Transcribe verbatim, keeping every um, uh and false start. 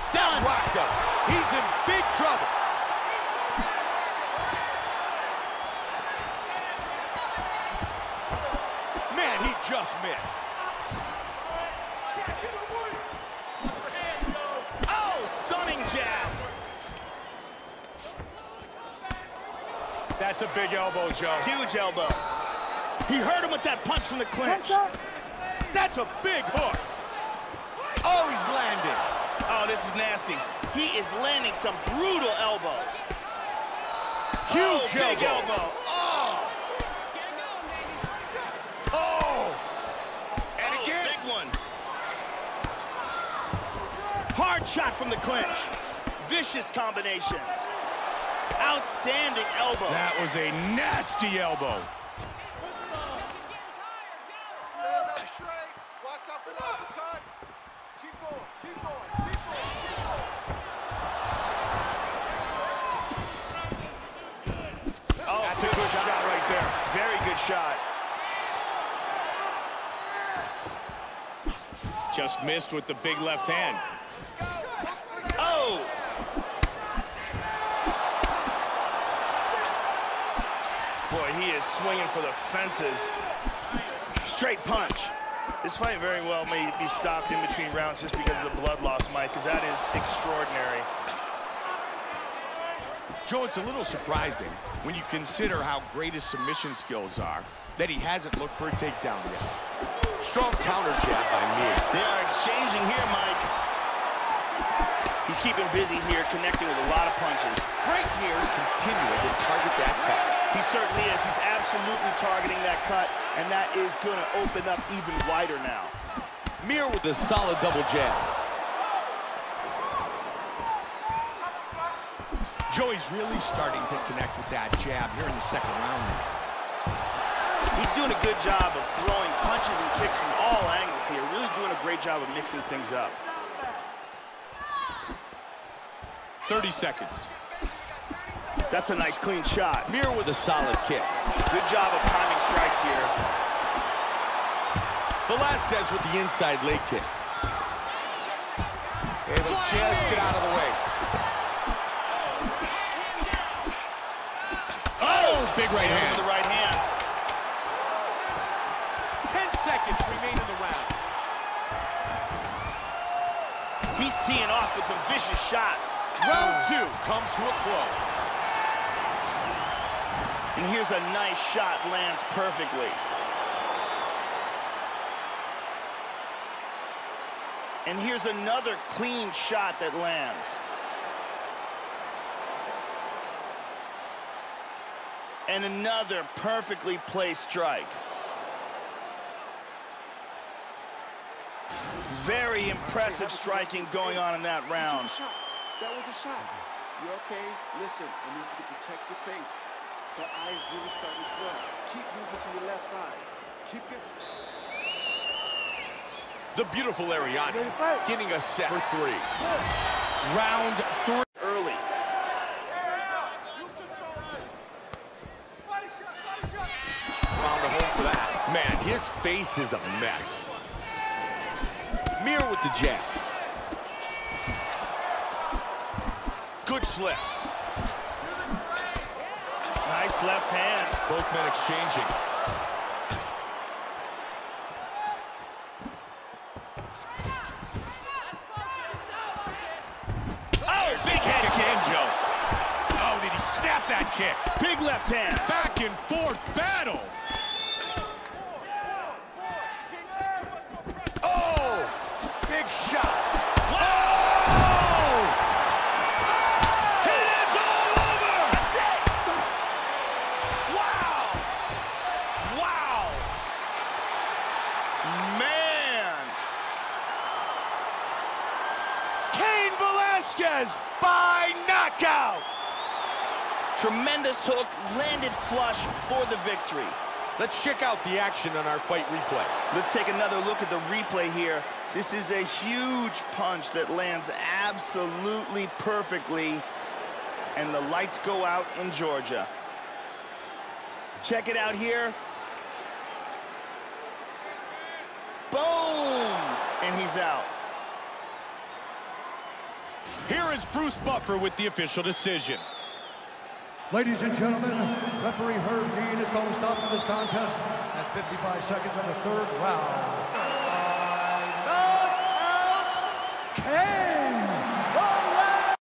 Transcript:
That rocked him. He's in big trouble. Man, he just missed. Oh, stunning jab. That's a big elbow, Joe. Huge elbow. He hurt him with that punch from the clinch. That's a big hook. Oh, he's landing. Oh, this is nasty. He is landing some brutal elbows. Huge oh, big elbow. elbow. Oh. Oh. And oh, again. Big one. Hard shot from the clinch. Vicious combinations. Outstanding elbows. That was a nasty elbow. Stand up straight. Watch out for the uppercut. Keep going. Keep going. Keep going. Keep going. Oh, that's a good shot. shot right there. Very good shot. Just missed with the big left hand. Oh! Boy, he is swinging for the fences. Straight punch. This fight very well may be stopped in between rounds just because of the blood loss, Mike, because that is extraordinary. Joe, it's a little surprising when you consider how great his submission skills are that he hasn't looked for a takedown yet. Strong counter jab by Mir. They are exchanging here, Mike. He's keeping busy here, connecting with a lot of punches. Frank Mir's continuing to target that cut. He certainly is. He's absolutely targeting that cut, and that is going to open up even wider now. Mir with a solid double jab. Joey's really starting to connect with that jab here in the second round. He's doing a good job of throwing punches and kicks from all angles here. Really doing a great job of mixing things up. thirty seconds. That's a nice, clean shot. Mir with a solid kick. Good job of timing strikes here. Velasquez with the inside leg kick. Able to just get out of the way. Oh, big right hand. With the right hand. Ten seconds remain in the round. He's teeing off with some vicious shots. Round two comes to a close. And here's a nice shot, lands perfectly. And here's another clean shot that lands. And another perfectly placed strike. Very impressive striking going on in that round. That was a shot. You're okay? Listen, I need you to protect your face. That eye is really starting to swell. Keep moving to your left side. Keep it. The beautiful Ariadne getting us set for three. Round three. Early. Found a home for that. Man, his face is a mess. Mir with the jab. Good slip. Nice left hand. Both men exchanging. Oh, big head kick. Joe. Oh, did he snap that kick? Big left hand. Back and forth battle. Oh, big shot. Whoa! It is all over. That's it. Wow. Wow. Man. Cain Velasquez by knockout. Tremendous hook, landed flush for the victory. Let's check out the action on our fight replay. Let's take another look at the replay here. This is a huge punch that lands absolutely perfectly, and the lights go out in Georgia. Check it out here. Boom! And he's out. Here is Bruce Buffer with the official decision. Ladies and gentlemen, referee Herb Dean is going to stop to this contest at fifty-five seconds of the third round. By knockout K